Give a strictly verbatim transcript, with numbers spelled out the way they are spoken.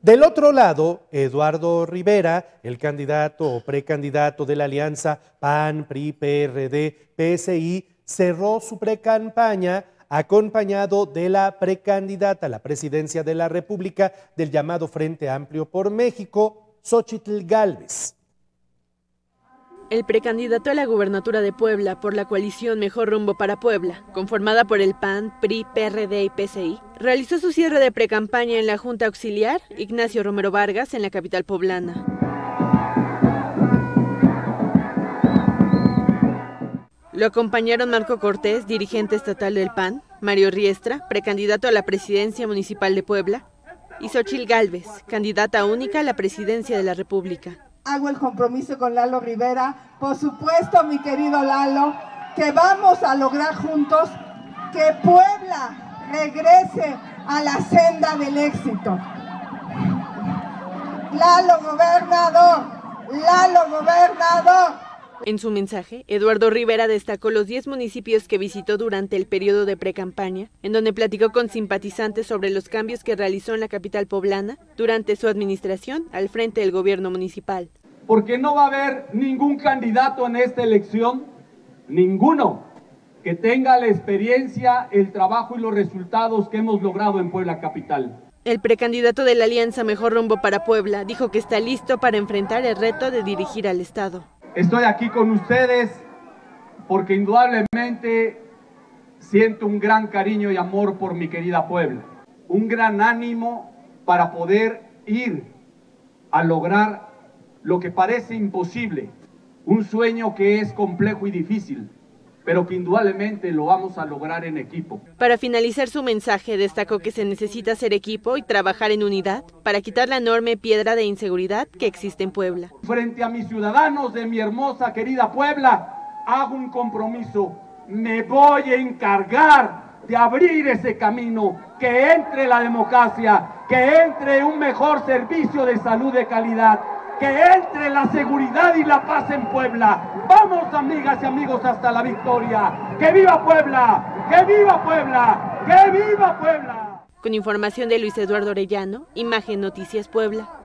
Del otro lado, Eduardo Rivera, el candidato o precandidato de la alianza P A N, P R I, P R D, P S I, cerró su precampaña acompañado de la precandidata a la presidencia de la República del llamado Frente Amplio por México, Xóchitl Gálvez. El precandidato a la gubernatura de Puebla por la coalición Mejor Rumbo para Puebla, conformada por el P A N, P R I, P R D y P S I, realizó su cierre de precampaña en la Junta Auxiliar Ignacio Romero Vargas en la capital poblana. Lo acompañaron Marco Cortés, dirigente estatal del P A N, Mario Riestra, precandidato a la presidencia municipal de Puebla, y Xóchitl Gálvez, candidata única a la presidencia de la República. Hago el compromiso con Lalo Rivera, por supuesto, mi querido Lalo, que vamos a lograr juntos que Puebla regrese a la senda del éxito. Lalo gobernador, Lalo gobernador. En su mensaje, Eduardo Rivera destacó los diez municipios que visitó durante el periodo de precampaña, en donde platicó con simpatizantes sobre los cambios que realizó en la capital poblana durante su administración al frente del gobierno municipal. Porque no va a haber ningún candidato en esta elección, ninguno, que tenga la experiencia, el trabajo y los resultados que hemos logrado en Puebla capital. El precandidato de la Alianza Mejor Rumbo para Puebla dijo que está listo para enfrentar el reto de dirigir al Estado. Estoy aquí con ustedes porque indudablemente siento un gran cariño y amor por mi querida Puebla. Un gran ánimo para poder ir a lograr lo que parece imposible. Un sueño que es complejo y difícil, pero que indudablemente lo vamos a lograr en equipo. Para finalizar su mensaje, destacó que se necesita hacer equipo y trabajar en unidad para quitar la enorme piedra de inseguridad que existe en Puebla. Frente a mis ciudadanos de mi hermosa querida Puebla, hago un compromiso. Me voy a encargar de abrir ese camino, que entre la democracia, que entre un mejor servicio de salud de calidad, que entre la seguridad y la paz en Puebla. Vamos, amigas y amigos, hasta la victoria. ¡Que viva Puebla! ¡Que viva Puebla! ¡Que viva Puebla! Con información de Luis Eduardo Orellano, Imagen Noticias Puebla.